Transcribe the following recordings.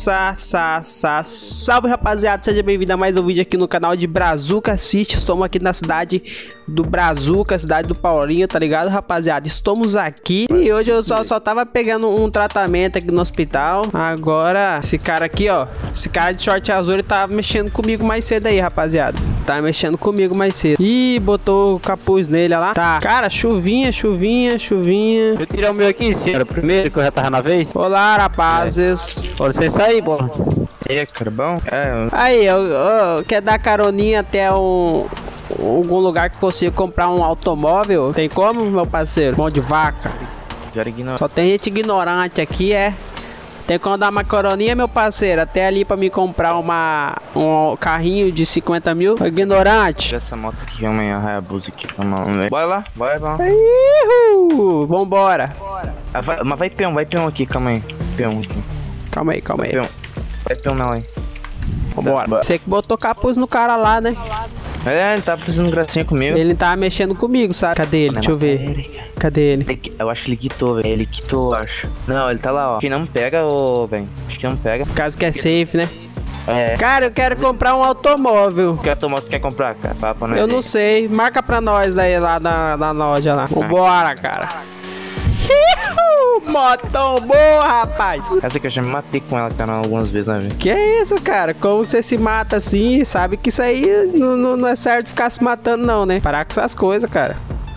Salve, rapaziada, seja bem-vindo a mais um vídeo aqui no canal de Brazuca City. Estamos aqui na cidade do Brazuca, cidade do Paulinho, tá ligado, rapaziada? Estamos aqui e hoje eu só tava pegando um tratamento aqui no hospital. Agora, esse cara aqui, ó, esse cara de short azul, ele tava mexendo comigo mais cedo aí, rapaziada. Tá mexendo comigo mais cedo. Ih, botou o capuz nele, olha lá. Tá, cara, chuvinha. Eu tirei o meu aqui, senhora, primeiro, que eu já tava na vez. Olá, rapazes. Olha você aí, bola. E aí, cara, bom? Aí, quer dar caroninha até algum lugar que consiga comprar um automóvel? Tem como, meu parceiro? Mão de vaca. Só tem gente ignorante aqui, é. Tem como dar uma coroninha, meu parceiro, até ali pra me comprar um carrinho de 50 mil. Ignorante. Essa moto aqui é uma Hayabusa aqui. Bora lá, bora. Vambora. Mas vai peão aqui, calma aí. Peão aqui. Calma aí. Vai peão não aí. Vambora. Você que botou capuz no cara lá, né? É, ele tava fazendo gracinha comigo. Ele tava mexendo comigo, sabe? Cadê ele? Deixa eu ver. Cadê ele? Eu acho que ele quitou, velho. Ele quitou, eu acho. Não, ele tá lá, ó. Que não pega, velho. Acho que não pega. Por causa que é safe, né? É. Cara, eu quero comprar um automóvel. Que automóvel tu quer comprar, cara? Papo, né? Eu não sei. Marca pra nós daí lá na loja lá. Vambora, cara. Motão boa, rapaz. Essa que eu já me matei com ela, cara, algumas vezes, né, velho? Que isso, cara? Como você se mata assim? Sabe que isso aí não é certo ficar se matando, não, né? Parar com essas coisas, cara.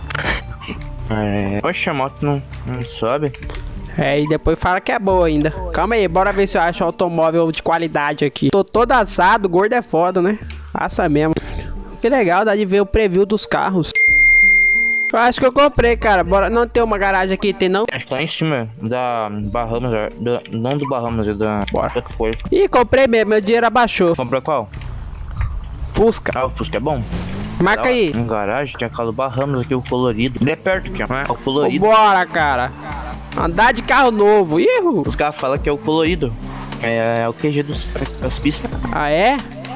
Poxa, a moto não sobe. E depois fala que é boa ainda. Calma aí, bora ver se eu acho um automóvel de qualidade aqui. Tô todo assado, gordo é foda, né? Assa mesmo. Que legal, dá de ver o preview dos carros. Eu acho que eu comprei, cara. Bora. Não tem uma garagem aqui, tem não? Acho que tá em cima da Bahamas, não do Bahamas, é da... Bora. Ih, comprei mesmo, meu dinheiro abaixou. Comprou qual? Fusca. Ah, o Fusca é bom. Marca aí. Em garagem, tinha aquela do Bahamas aqui, o colorido. Ele é perto aqui, ó, né? O colorido. Bora, cara. Andar de carro novo. Ihu. Os caras falam que é o colorido. É o QG das pistas. Ah, é?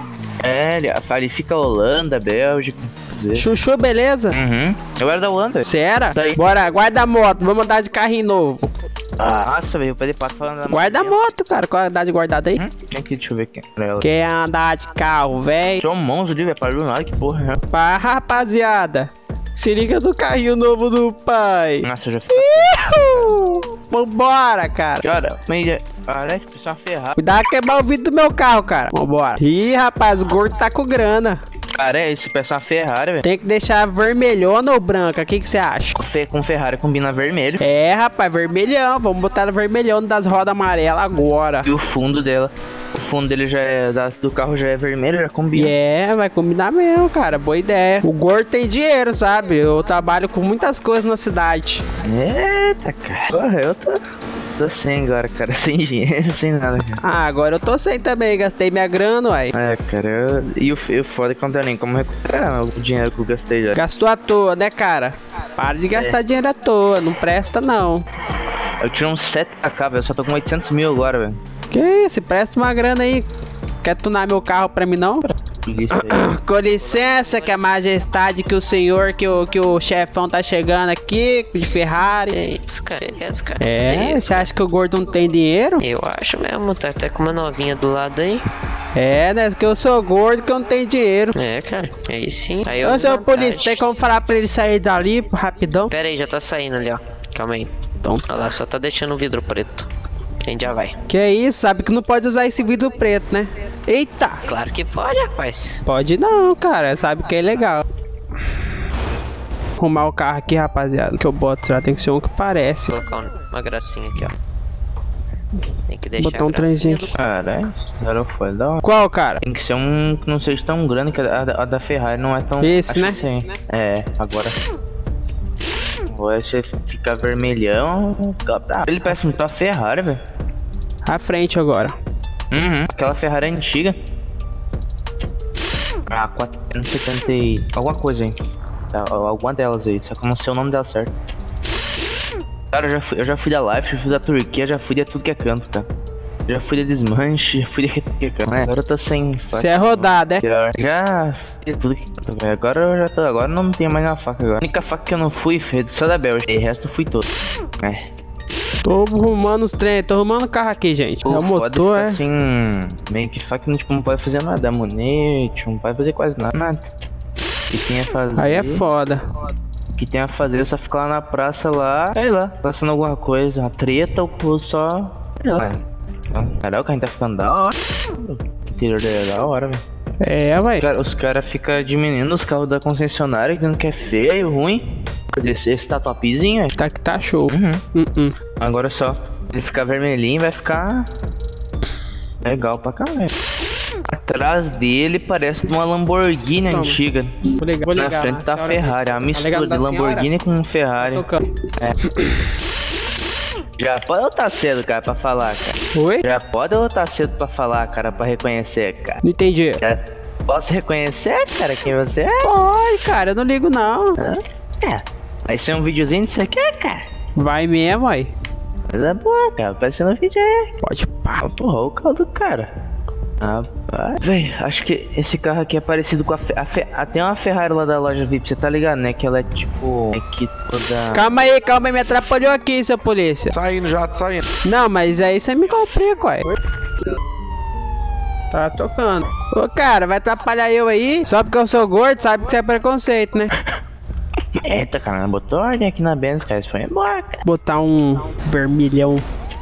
É, ele fica Holanda, Bélgica. Chuchu, beleza? Eu era da Holanda. Você era? Daí. Bora, guarda a moto. Vamos andar de carrinho novo. Nossa, velho, eu perdi passo falando da moto. Guarda a moto, cara. Qualidade guardada aí. Aqui, deixa eu ver aqui. Quer andar de carro, velho? Sou um monstro ali, velho. Parou nada, que porra, né? Pá, rapaziada. Se liga do carrinho novo do pai. Nossa, eu já fiz. Vambora, cara. Cara, Alex, precisa ferrar. Cuidado que quebrar o vidro do meu carro, cara. Vambora. Ih, rapaz, o gordo tá com grana. Cara, esse peça uma Ferrari, velho. Tem que deixar vermelhona ou branca? O que você acha? Com Ferrari combina vermelho. É, rapaz, vermelhão. Vamos botar no vermelhão das rodas amarelas agora. E o fundo dela. O fundo dele já é. Do carro já é vermelho, já combina. Vai combinar mesmo, cara. Boa ideia. O gordo tem dinheiro, sabe? Eu trabalho com muitas coisas na cidade. Eita, cara. Porra, eu tô sem agora, cara. Sem dinheiro, sem nada, cara. Agora eu tô sem também. Gastei minha grana, uai. Cara. E o foda é que não tem nem como recuperar o dinheiro que eu gastei já. Gastou à toa, né, cara? Para de gastar dinheiro à toa. Não presta, não. Eu tirei uns 7k, velho. Eu só tô com 800 mil agora, velho. Que isso? Presta uma grana aí. Quer tunar meu carro pra mim, não? Com licença, que a majestade, que o senhor, que o chefão tá chegando aqui de Ferrari. Que isso, cara? Você acha que o gordo não tem dinheiro? Eu acho mesmo, tá até com uma novinha do lado aí. Né? Porque eu sou gordo que eu não tenho dinheiro. Cara, aí sim. Ô, senhor polícia, tem como falar pra ele sair dali rapidão? Pera aí, já tá saindo ali, ó. Calma aí. Então. Olha lá, só tá deixando o vidro preto. A gente já vai. Que isso, sabe que não pode usar esse vidro preto, né? Eita! Claro que pode, rapaz. Pode não, cara. Sabe que é legal. Arrumar o carro aqui, rapaziada. Que eu boto, já tem que ser um que parece. Vou colocar uma gracinha aqui, ó. Tem que deixar botar um trenzinho aqui. Caralho, agora foi da hora. Qual, cara? Tem que ser um que não seja tão grande, que a da Ferrari não é tão... Esse, né? Sim. Agora... Vai ficar vermelhão. Ele parece muito a Ferrari, velho. À frente agora. Aquela Ferrari antiga. 470 e... alguma coisa aí. Alguma delas aí. Só que eu não sei o nome dela certo. Cara, eu já fui da Life, já fui da Turquia, já fui de tudo que é canto, cara. Já fui de desmanche, já fui de tudo que é canto. Agora eu tô sem faca. Você é rodado, é? Já fui de tudo que é canto, velho. Agora eu já tô... Agora não tenho mais uma faca agora. A única faca que eu não fui foi só da Bélgica. E o resto eu fui todo. Tô arrumando os trem, tô arrumando o carro aqui, gente. Pô, É o motor, é. assim, meio que só que tipo, não pode fazer nada. Monete, não pode fazer quase nada. Que tem a fazer. Aí é foda. O que tem a fazer é só ficar lá na praça lá, sei lá, passando alguma coisa, uma treta ou só. Sei lá. Caralho, o carro tá ficando da hora. O interior dele é da hora, velho. É, vai. Os caras ficam diminuindo os carros da concessionária, dizendo que é feio, ruim. Esse tá topzinho, velho. Tá show. Agora só, ele ficar vermelhinho vai ficar legal pra caralho. Atrás dele parece uma Lamborghini antiga. Vou ligar Na frente tá a Ferrari, a mistura de Lamborghini com Ferrari. Já pode ou tá cedo, cara, pra falar, cara? Oi? Já pode ou tá cedo pra falar, cara, pra reconhecer, cara? Não entendi. Já posso reconhecer, cara, quem você é? Pode, cara, eu não ligo não. É, vai ser um videozinho que você quer, cara? Vai mesmo, aí. Coisa boa, cara, aparecendo no vídeo aí. Pode pá. Porra, o carro do cara. Rapaz, véi, acho que esse carro aqui é parecido com tem uma Ferrari lá da loja VIP, você tá ligado, né? Que ela é tipo, é que toda... Calma aí, me atrapalhou aqui, seu polícia. Saindo já, saindo. Não, mas aí você me complica, ué. Tá tocando. Ô, cara, vai atrapalhar eu aí? Só porque eu sou gordo, sabe que isso é preconceito, né? Eita, cara, botou ordem aqui na Benz, cara, isso foi embora, cara. Botar um vermelhão.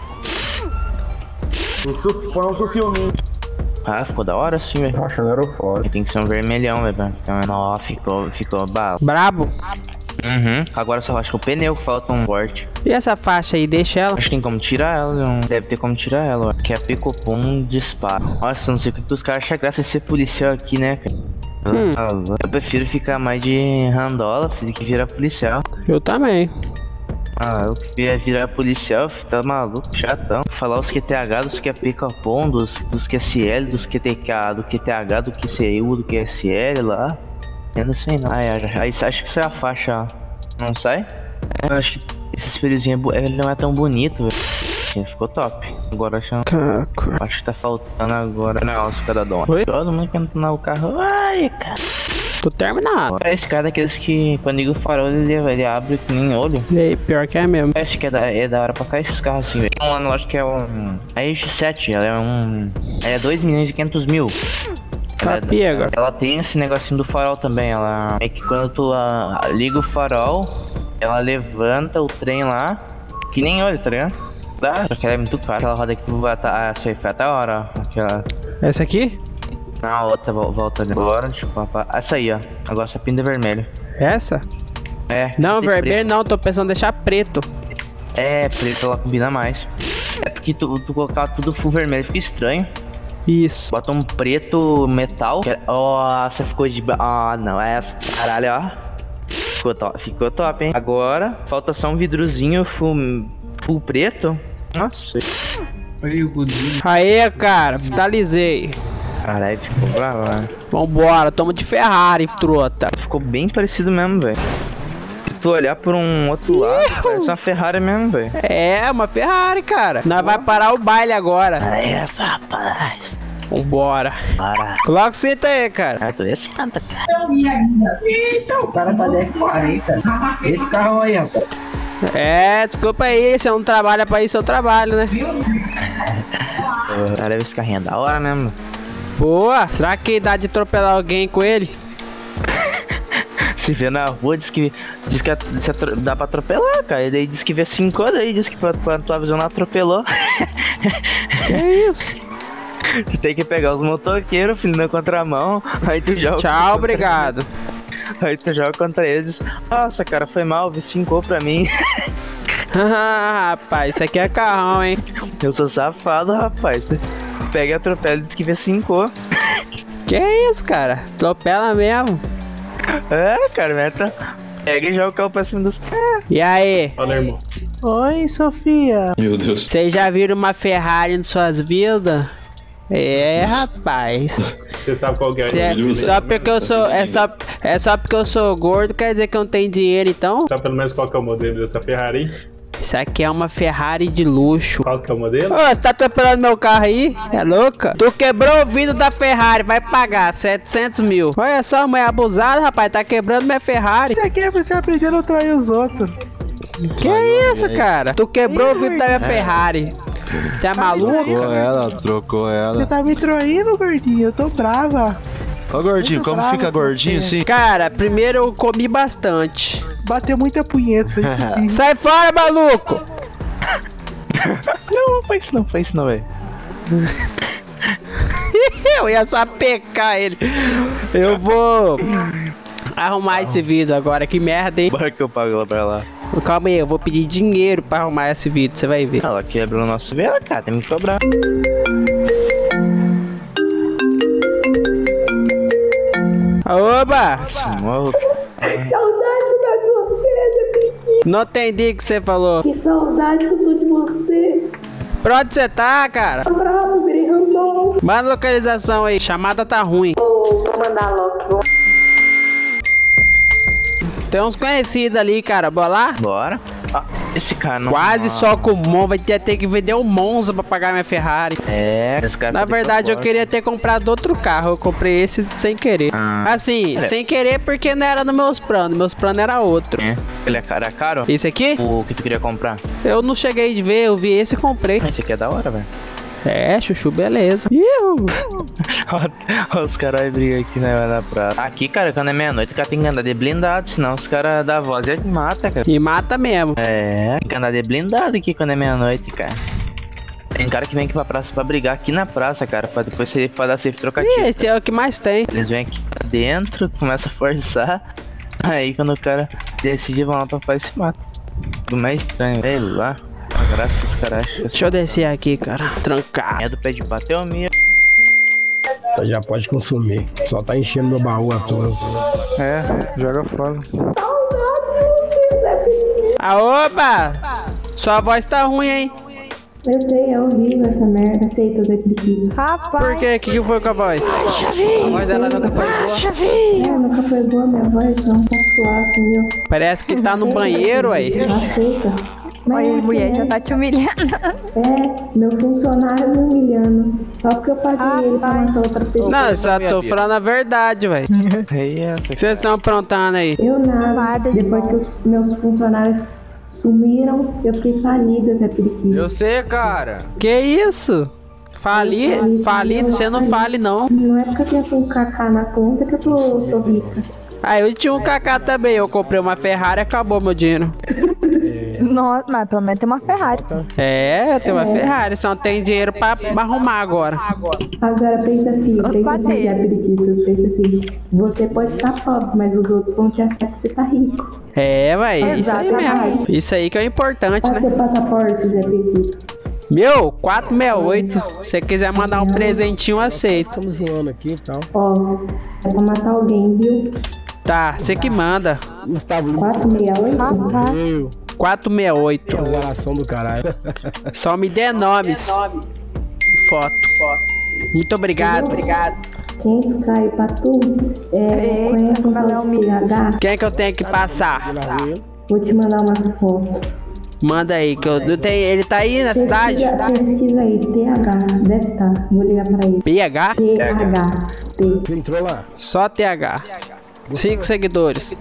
Põe um filminho. Ah, ficou da hora sim, velho. Achando aerofólio. Tem que ser um vermelhão, velho. Ó, ficou bala. Brabo? Agora só acho que o pneu que falta um corte. E essa faixa aí, deixa ela? Acho que tem como tirar ela, não. Deve ter como tirar ela, ó. Que é picopom disparo. Nossa, não sei o que os caras acham graça de ser policial aqui, né, cara? Eu prefiro ficar mais de randola do que virar policial. Eu também. Eu queria virar policial, tá maluco, chatão. Falar os QTH, dos que é picopom, dos QSL, dos QTK, do QTH, do QCU, do QSL lá. Eu não sei não. Aí acho que isso é a faixa, não sai? Eu acho que esse espelhozinho não é tão bonito, velho. Ficou top. Agora acho que tá faltando agora na Oscar da Oi? Todo mundo quer entrar no carro. Ai, cara. Tô terminado. Esse cara daqueles que quando liga o farol ele abre que nem olho. E aí, pior que é mesmo. Acho que é da hora pra cair esses carros assim, velho. Tem uma loja que é a RX-7, ela é 2.500.000. Tá pega. Ela tem esse negocinho do farol também, ela é que quando tu liga o farol, ela levanta o trem lá, que nem olho, tá ligado? Só que ela é muito cara. Aquela roda que tu vai essa aí foi até a hora, ó. Aquela... Essa aqui? Na outra volta agora, tipo, essa aí, ó. Agora essa pinta vermelho. Essa? É. Não, vermelho não, tô pensando em deixar preto. É, preto ela combina mais. É porque tu colocar tudo full vermelho fica estranho. Isso. Bota um preto metal. Nossa, ficou de... não, essa. Caralho, ó. Ficou top, hein? Agora, falta só um vidrozinho full preto. Nossa. Aí, cara, finalizei. Caralho, ficou bravo, né? Vambora, toma de Ferrari, trota. Ficou bem parecido mesmo, velho. Se tu olhar por um outro lado, parece uma Ferrari mesmo, velho. É, uma Ferrari, cara. Nós vai parar o baile agora. É, rapaz. Vambora. Para. Coloca o cinto aí, cara. Tu esse canta, cara. Eita, o cara tá 10,40. Esse carro aí, rapaz. É, desculpa aí, se eu não trabalho pra isso, eu trabalho, né? Cara, esse carrinho é da hora mesmo. Boa, será que dá de atropelar alguém com ele? Se vê na rua, diz que dá pra atropelar, cara. E daí diz que vê 5 horas aí, diz que pra tua visão não atropelou. Que isso? Tu tem que pegar os motoqueiros, filho, na contramão. Aí tu joga. Tchau, obrigado. Aí tu joga contra eles. Nossa, cara, foi mal, vi 5 pra mim. Rapaz, isso aqui é carrão, hein? Eu sou safado, rapaz. Pega e atropela e diz que vê 5. Que isso, cara? Atropela mesmo. É, cara, meta. Pega e joga o carro pra cima dos caras. E aí? Fala, irmão. Oi, Sofia. Meu Deus. Vocês já viram uma Ferrari em suas vidas? É, rapaz. Você sabe qual que é? Só porque eu sou. Só porque eu sou gordo, quer dizer que eu não tenho dinheiro, então? Sabe pelo menos qual que é o modelo dessa Ferrari? Isso aqui é uma Ferrari de luxo. Qual que é o modelo? Ô, você tá atropelando meu carro aí? É louca? Tu quebrou o vidro da Ferrari, vai pagar 700 mil. Olha só, mãe abusada, rapaz, tá quebrando minha Ferrari. Isso aqui é pra você aprender a não trair os outros. Que é isso, cara? Tu quebrou o vidro da minha Ferrari. Você é maluco? Trocou ela. Você tá me traindo, gordinho. Eu tô brava. Ô, gordinho, como fica gordinho assim? Cara, primeiro eu comi bastante. Bateu muita punheta. Sai fora, maluco! Não faz isso não, velho. Eu ia só pecar ele. Eu vou arrumar esse vidro agora. Que merda, hein? Bora que eu pago ela pra lá. Calma aí, eu vou pedir dinheiro pra arrumar esse vidro. Você vai ver. Ela quebrou o nosso vidro, cara. Tem que cobrar. Oba! Morro. Saudade da você, Pequim. Não entendi o que você falou. Que saudade que eu tô de você. Pra onde você tá, cara? Bravo, virei random. Manda localização aí. Chamada tá ruim. Vou mandar logo. Tem uns conhecidos ali, cara. Bora lá? Bora. Ah, esse cara não... Quase só com o Mon. Vai ter que vender um Monza pra pagar minha Ferrari. É, esse cara... Na verdade, eu queria ter comprado outro carro. Eu comprei esse sem querer. Assim, sem querer porque não era nos meus planos. Meus planos era outro. É. Ele é caro? Esse aqui? O que tu queria comprar? Eu não cheguei de ver. Eu vi esse e comprei. Esse aqui é da hora, velho. É, chuchu, beleza. Ihu. Os caras brigam aqui na praça. Aqui, cara, quando é meia-noite, o cara tem que andar de blindado, senão os caras da voz já mata, cara. E mata mesmo. É, tem que andar de blindado aqui quando é meia-noite, cara. Tem cara que vem aqui pra praça pra brigar aqui na praça, cara, pra depois você dar safe trocativo. Ih, esse é o que mais tem. Eles vêm aqui pra dentro, começam a forçar. Aí quando o cara decide, vão lá pra fora e se mata. Tudo mais estranho, velho, lá. Graças a os caras acham que Deixa eu descer aqui, cara. Trancar. é do pé de bater o meu. Já pode consumir. Só tá enchendo meu baú à toa. É, joga fora. Oba! Sua voz tá ruim, hein? Eu sei, é horrível essa merda. Aceita o sacrifício. Por quê? O que foi com a voz? A voz dela nunca foi boa. Nunca foi boa minha voz, não. Tá suave, viu? Parece que tá no banheiro, aí. Aceita. Mas Oi, mulher, já tá te humilhando. É, meu funcionário me humilhando. Só porque eu paguei ele pra matar outra pessoa. Não, eu só tô falando a verdade, velho. O que vocês estão aprontando aí? Eu nada. Depois que os meus funcionários sumiram, eu fiquei falida, Zé Periquito. Eu sei, cara. Que isso? Falido, você não fale, não. Não é porque eu tenho um KK na conta que eu tô rica. Ah, eu tinha um KK também. Eu comprei uma Ferrari e acabou meu dinheiro. Nossa, mas pelo menos tem uma Ferrari. É, eu tenho uma Ferrari, só não tem dinheiro pra arrumar agora. Agora pensa assim, Zé Periquito, pensa assim. Você pode estar pobre, mas os outros vão te achar que você tá rico. É, vai, isso aí mesmo. Isso aí que é importante, né? Pode ser passaporte, Zé Periquito. Meu, 468. Se você quiser mandar um presentinho, aceito. Estamos zoando aqui e tal. Ó, é pra matar alguém, viu? Tá, você que manda. Gustavo, 468? 468. Azaração do caralho. Só me dê nomes. Foto. Muito obrigado. 500k aí pra tu. Conhece um tal de PH? Quem é que eu tenho que passar? Vou te mandar uma foto. Manda aí, que eu tenho. Ele tá aí na cidade? Pesquisa aí, TH, deve estar. Vou ligar pra ele. PH? TH. Você entrou lá? Só TH. 5 seguidores.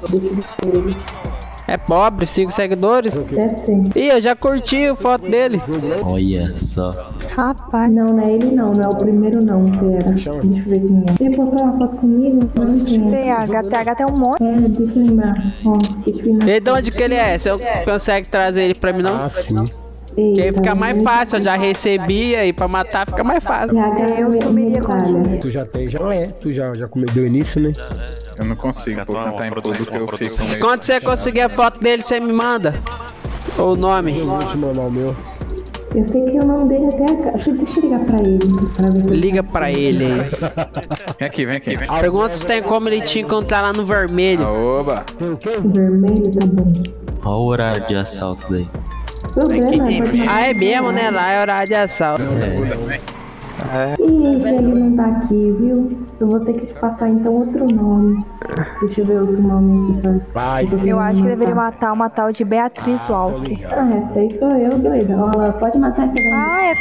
É pobre, 5 seguidores? Deve ser. Ih, eu já curti a foto dele. Olha só. Rapaz. Não, não é ele não é o primeiro não, pera. Deixa eu ver quem é. Ele postou uma foto comigo? Não tem. TH tem um monte. É, deixa eu lembrar. Ó, deixa eu E de onde que ele é? Você consegue trazer ele pra mim, não? Ah, sim. Que aí fica mais fácil, eu já recebi aí pra matar fica mais fácil. Eu sumiria contigo. Tu já tem, tu já deu início, né? Eu não consigo, vou tentar impor do que eu fiz com ele. Quando você conseguir a foto dele, você me manda. Ou o nome. Eu vou te mandar o meu. Eu sei que o nome dele até a... Deixa eu ligar pra ele. Pra ver se Liga pra ele aí. Vem aqui. Pergunta se tem como ele te encontrar lá no vermelho. Oba! vermelho, tá bom. Olha o horário de assalto daí. Problema, pode... Ah, é mesmo, né? Lá é horário de assalto. Ih, se ele não tá aqui, viu? Eu vou ter que te passar então outro nome. Deixa eu ver outro nome aqui. Vai. Eu acho que deveria matar uma tal de Beatriz Walker. Ah, essa aí sou eu, doida. Olha, pode matar essa daí. Ah, é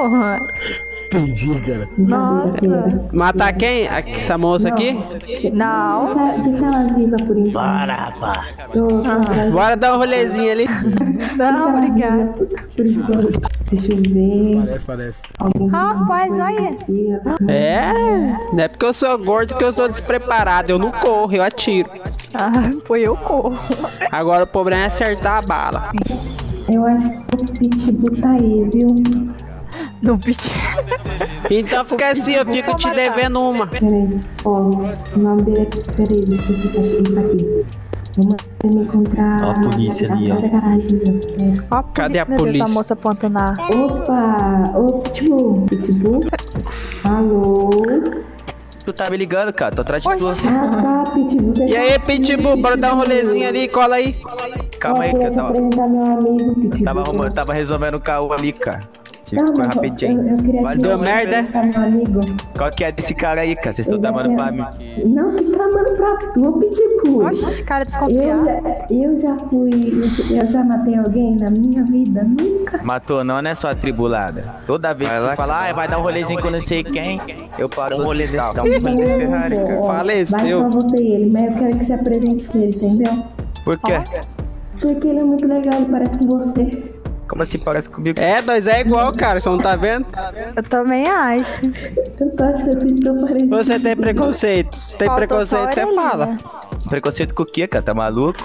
tu? Entendi, cara. Nossa. Matar quem? Essa moça aqui? Não. Deixa ela viva por enquanto. Bora, pá. Bora dar um rolezinho ali. Não, obrigada. Por enquanto. Deixa eu ver. Parece. Rapaz, olha. Não é porque eu sou gordo que eu sou despreparado. Eu não corro, eu atiro. Ah, pô, eu corro. Agora o problema é acertar a bala. Eu acho que o Pitbull tá aí, viu? No pitch. Então fica assim, eu fico te devendo uma. Peraí, ó, o nome dele é... Peraí, deixa eu ver se tá aqui. Vamos me encontrar... Ó a polícia ali, ó. Ó, Cadê a meu Deus, polícia? essa moça apontando na... Opa! Ô, Pitbull? Alô? Tu tá me ligando, cara? Tô atrás de tu. Ah, tá, Pitbull. Você E aí, Pitbull, bora dar um rolezinho ali, cola aí. Calma aí, que eu tava... apresentar meu amigo, Pitbull. Tava resolvendo o caô ali, cara. Tive Não, que correr mas rapidinho. eu queria te Deu merda? apresentar meu amigo. Qual que é desse cara aí, cara? Vocês estão tramando pra mim. Não, que tramando pra tu, Pitbull. Oxi, cara desconfiado. Eu já matei alguém na minha vida? Nunca. Matou não, né, sua tribulada? Toda vez que tu fala, vai dar um rolezinho com não sei quem, eu paro um rolê desse. Dá um rolê de Ferrari, cara. Faleceu. Vai só você e ele, mas eu quero que você apresente ele, entendeu? Por quê? Porque ele é muito legal, ele parece com você. Como assim parece comigo? É, nós é igual, cara, você não tá vendo? Eu também acho. Eu tô achando que vocês estão parecendo. Você tem preconceito. Se tem Faltou só preconceito, a você orelhinha. fala. Preconceito com o quê, cara? Tá maluco?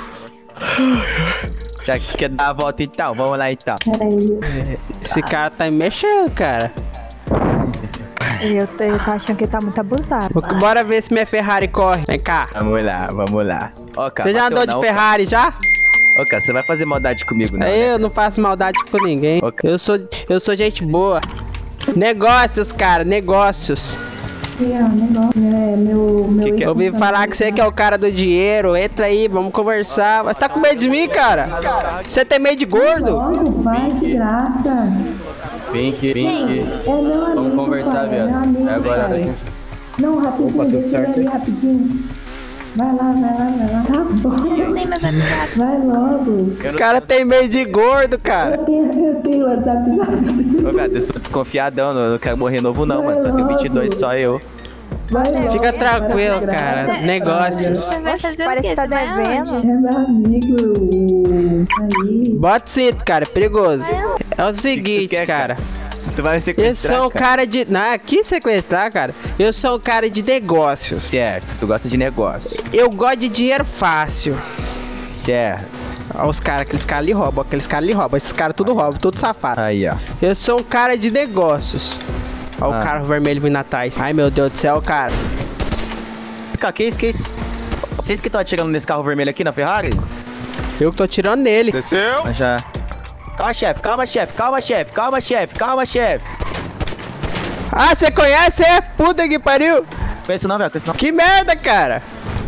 Já que tu quer dar a volta então, vamos lá então. Peraí. Esse cara tá me mexendo, cara. Eu tô achando que ele tá muito abusado. Bora ver se minha Ferrari corre. Vem cá. Vamos lá. Ó, cara, Você já bateu andou de não, Ferrari já? Ô, cara, você vai fazer maldade comigo, não, né? Eu não faço maldade com ninguém. Ok. Eu sou gente boa. Negócios, cara, negócios. Negócio. É, meu Eu ouvi falar que você que é o cara do dinheiro. Entra aí, vamos conversar. Você tá com medo de mim, cara? Você tem medo de gordo? Logo, vai, de graça. Vem aqui. É meu amigo. Vamos conversar, cara, viado. meu amigo, É agora, cara. né? Não, rapidinho, deixa ele ali, rapidinho. Vai lá. Tá bom. Vai logo. O cara tem medo de gordo, cara. Eu tenho WhatsApp. Ô, cara, eu sou desconfiadão, não quero morrer novo não, mano. Só tenho 22, só eu. Vai logo. Fica tranquilo, cara. Negócios. Você vai fazer Parece o quê? que tá Você vai devendo. aonde? É meu amigo. Aí. Bota o cinto, cara, é perigoso. É o seguinte, cara. Tu vai me Eu sequestrar, sou um cara de... Não, aqui sequestrar, cara. Eu sou um cara de negócios. Certo, tu gosta de negócio. Eu gosto de dinheiro fácil. Certo. Olha os caras, aqueles caras ali roubam, Esses caras tudo roubam, tudo safado. Aí, ó. Eu sou um cara de negócios. Olha o carro vermelho vindo atrás. Ai, meu Deus do céu, cara. Cara, que isso? Vocês que estão atirando nesse carro vermelho aqui na Ferrari? Eu que tô atirando nele. Desceu? Mas já... Calma, chefe. Ah, você conhece, é? Puta que pariu. Conheço não, velho, Que merda, cara.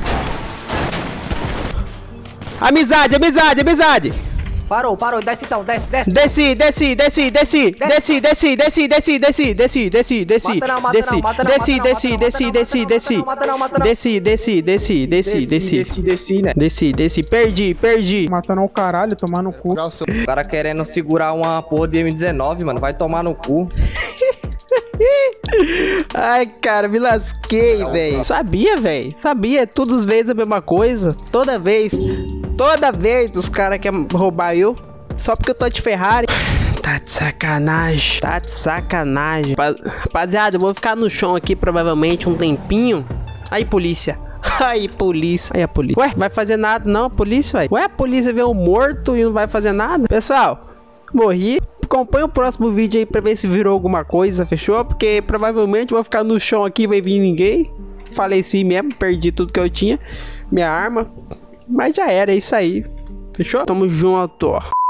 Amizade. Parou, desce então, desce. Desci. Perdi. Matando o caralho, tomar no cu. O cara querendo segurar uma porra de M19, mano, vai tomar no cu. Ai, cara, me lasquei, velho. Sabia, todas as vezes a mesma coisa. Toda vez os caras querem roubar eu. Só porque eu tô de Ferrari. Tá de sacanagem. Rapaziada, eu vou ficar no chão aqui provavelmente um tempinho. Aí, polícia. Aí, a polícia. Ué, vai fazer nada não, a polícia, velho. Ué, a polícia vê um morto e não vai fazer nada? Pessoal, morri. Acompanha o próximo vídeo aí pra ver se virou alguma coisa, fechou? Porque provavelmente eu vou ficar no chão aqui e vai vir ninguém. Faleci mesmo, perdi tudo que eu tinha. Minha arma. Mas já era, é isso aí. Fechou? Tamo junto.